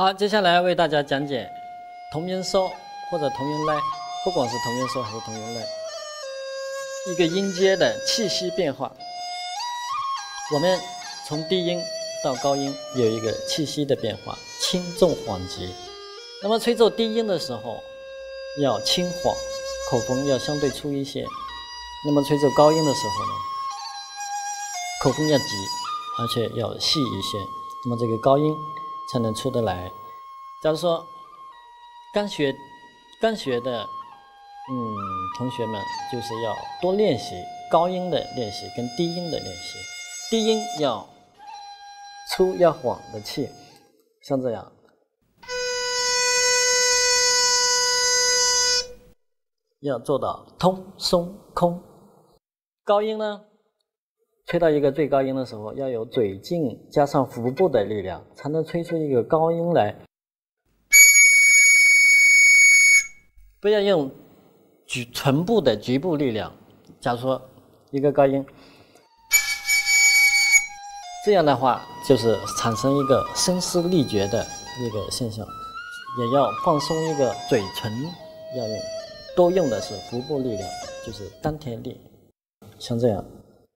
好，接下来为大家讲解同音收或者同音来，不管是同音收还是同音来，一个音阶的气息变化。我们从低音到高音有一个气息的变化，轻重缓急。那么吹奏低音的时候要轻缓，口风要相对粗一些。那么吹奏高音的时候呢，口风要急，而且要细一些，那么这个高音才能出得来。假如说刚学的同学们就是要多练习高音的练习跟低音的练习。低音要粗要缓的气，像这样，要做到通松空。高音呢，吹到一个最高音的时候，要有嘴劲加上腹部的力量，才能吹出一个高音来。不要用唇部的局部力量。假如说一个高音，这样的话就是产生一个声嘶力竭的一个现象。也要放松一个嘴唇，要多用的是腹部力量，就是丹田力，像这样，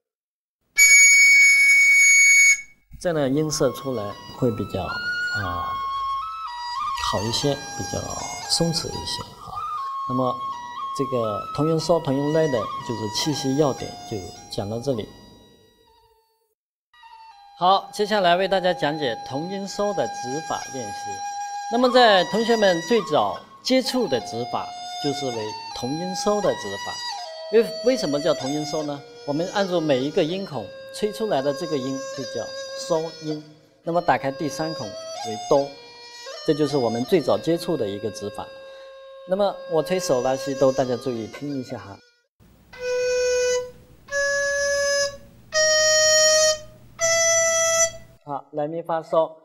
这样的音色出来会比较好一些，比较松弛一些。那么这个同音收同音来的就是气息要点就讲到这里。好，接下来为大家讲解同音收的指法练习。那么在同学们最早接触的指法就是为同音收的指法。为什么叫同音收呢？我们按住每一个音孔吹出来的这个音就叫收音，那么打开第三孔为哆，这就是我们最早接触的一个指法。那么我吹手拉西哆，大家注意听一下哈。好，来咪发嗦。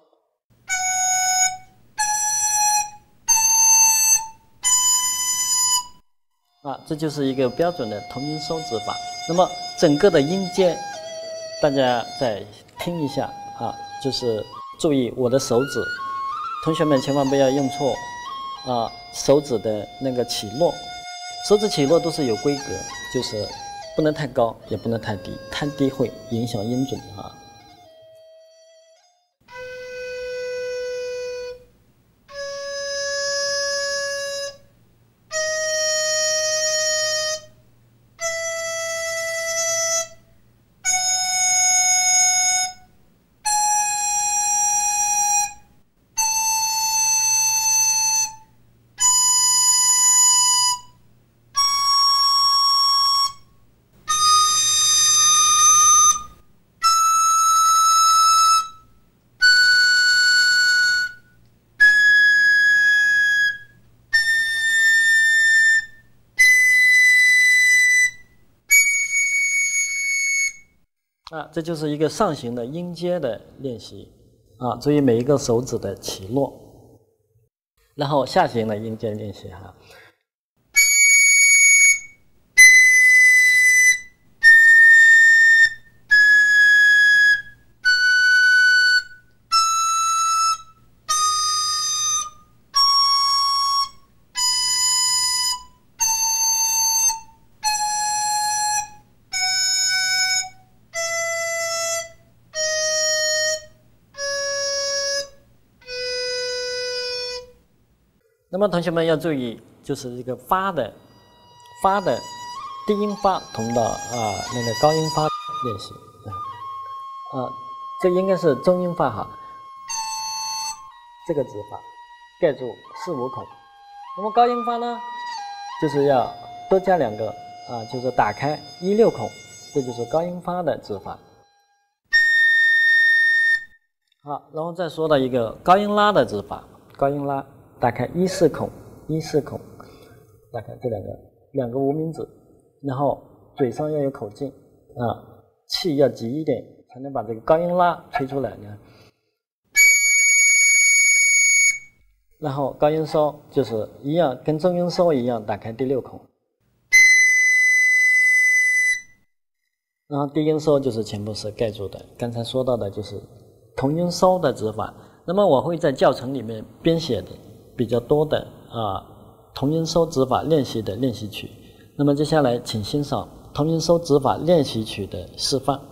这就是一个标准的同音收指法。那么整个的音阶，大家再听一下就是注意我的手指，同学们千万不要用错手指的那个起落，手指起落都是有规格，就是不能太高，也不能太低，太低会影响音准这就是一个上行的音阶的练习注意每一个手指的起落，然后下行的音阶练习那么同学们要注意，就是这个发的低音发同到那个高音发练习这应该是中音发这个指法盖住4、5孔。那么高音发呢，就是要多加2个就是打开1、6孔，这就是高音发的指法。好，然后再说到一个高音拉的指法，高音拉。打开1、4孔，打开这两个无名指，然后嘴上要有口径气要急一点，才能把这个高音拉吹出来呢。然后高音收就是一样，跟中音收一样，打开第6孔。然后低音收就是全部是盖住的。刚才说到的就是同音收的指法。 那么我会在教程里面编写的比较多的同音收指法练习的练习曲。那么接下来请欣赏同音收指法练习曲的示范。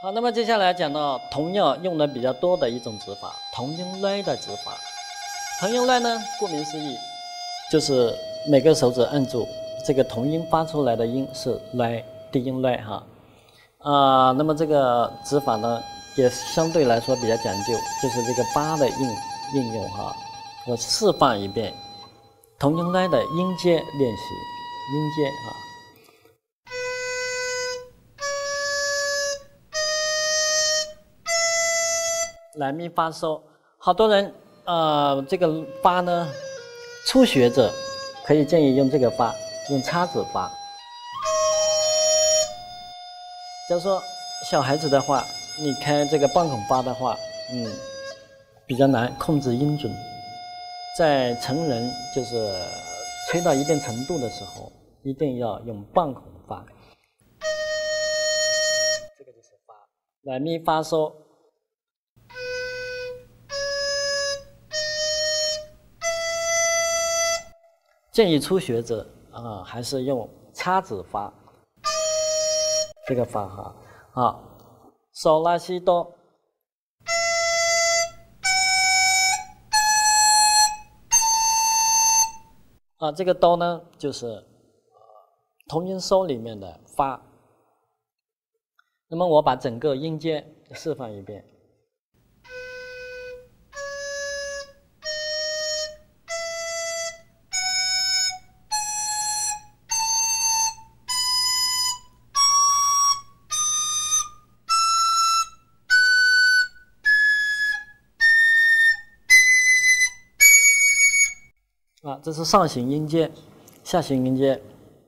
好，那么接下来讲到同样用的比较多的一种指法，同音来的指法。同音来呢，顾名思义，就是每个手指按住这个同音发出来的音是来，低音来哈。那么这个指法呢，也相对来说比较讲究，就是这个八的应用哈。我示范一遍同音来的音阶练习，音阶啊。来咪发嗦，好多人这个发呢，初学者可以建议用这个发，用叉指发。假如说小孩子的话，你开这个半孔发的话，比较难控制音准。在成人就是吹到一定程度的时候，一定要用半孔发。这个就是发，来咪发嗦。建议初学者还是用叉指发，这个发哈。好，嗦拉西哆，这个哆呢就是同音收里面的发。那么我把整个音阶示范一遍。这是上行音阶，下行音阶。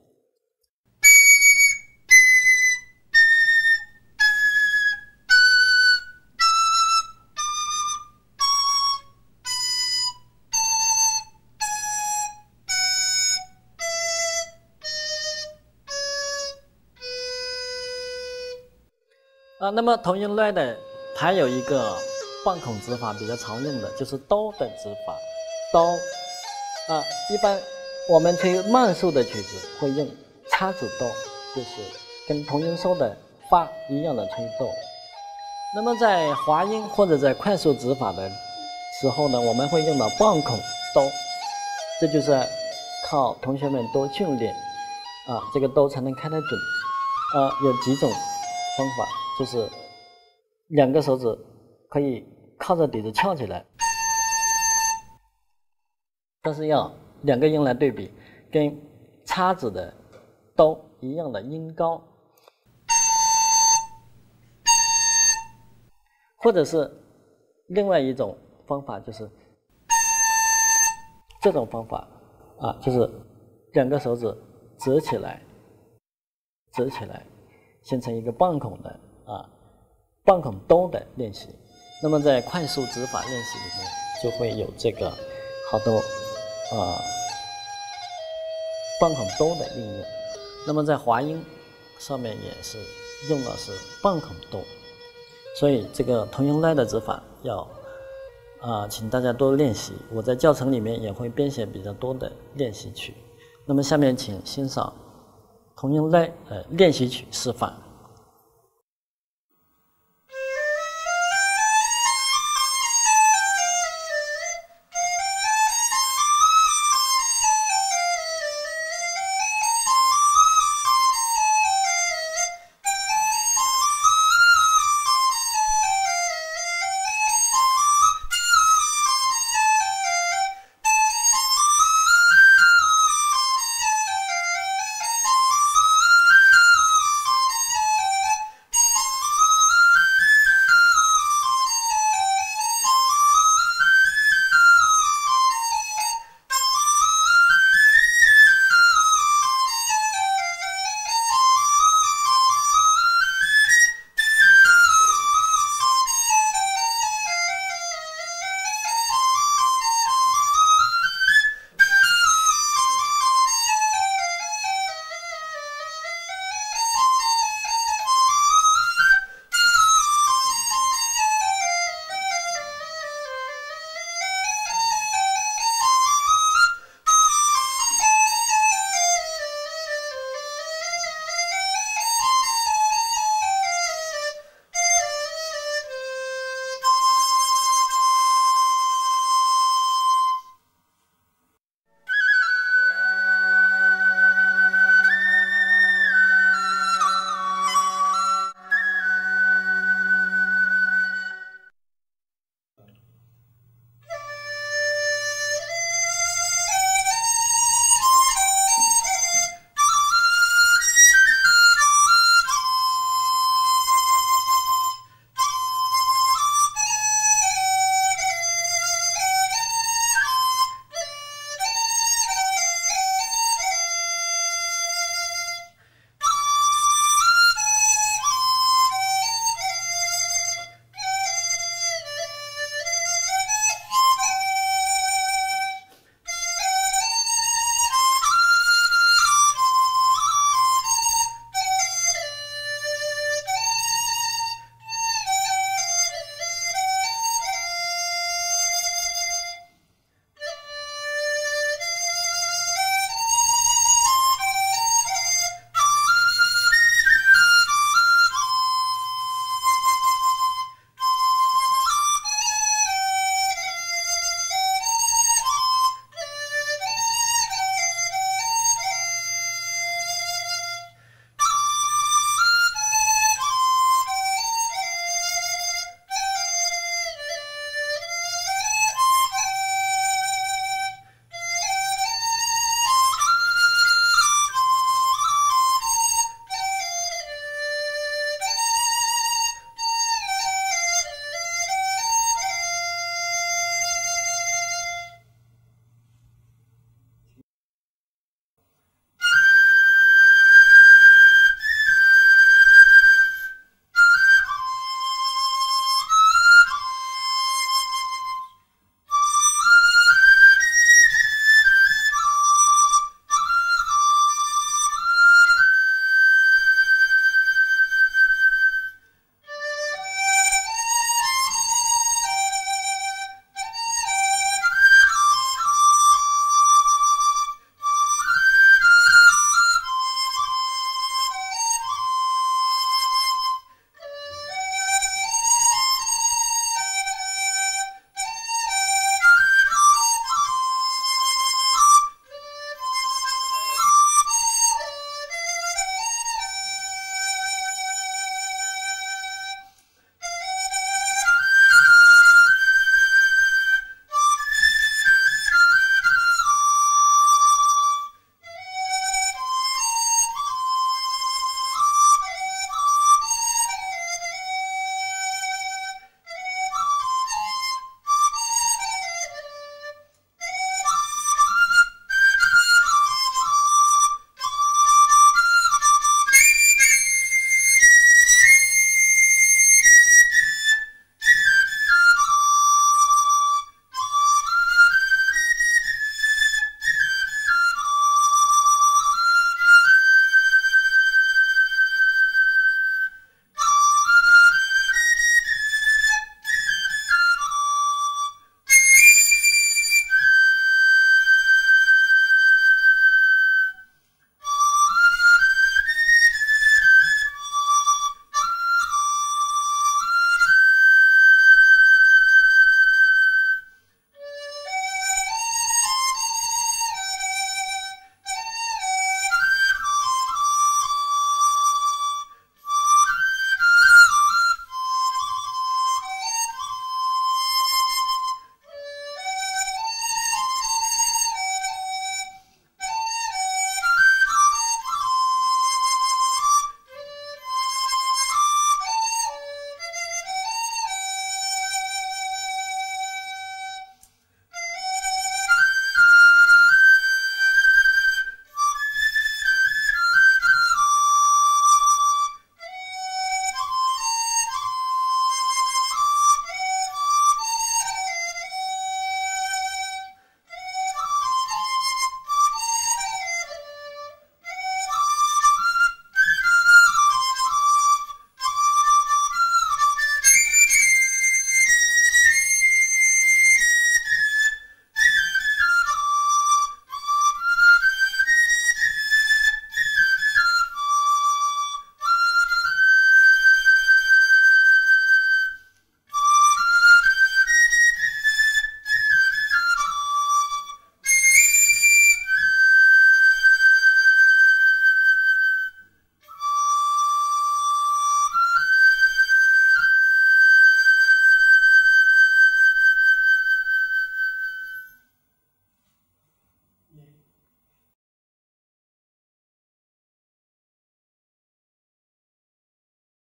那么同音来的还有一个半孔指法比较常用的，就是哆的指法，哆。一般我们吹慢速的曲子会用叉指哆，就是跟同音收的发一样的吹哆。那么在滑音或者在快速指法的时候呢，我们会用到半孔哆，这就是靠同学们多训练这个哆才能开得准。有几种方法，就是两个手指可以靠着底子翘起来。但是要两个音来对比，跟叉指的哆一样的音高，或者是另外一种方法，就是这种方法就是两个手指折起来，形成一个半孔的半孔哆的练习。那么在快速指法练习里面，就会有这个好多半孔哆的应用。那么在滑音上面也是用的是半孔哆，所以这个同音来的指法要请大家多练习。我在教程里面也会编写比较多的练习曲。那么下面请欣赏同音来练习曲示范。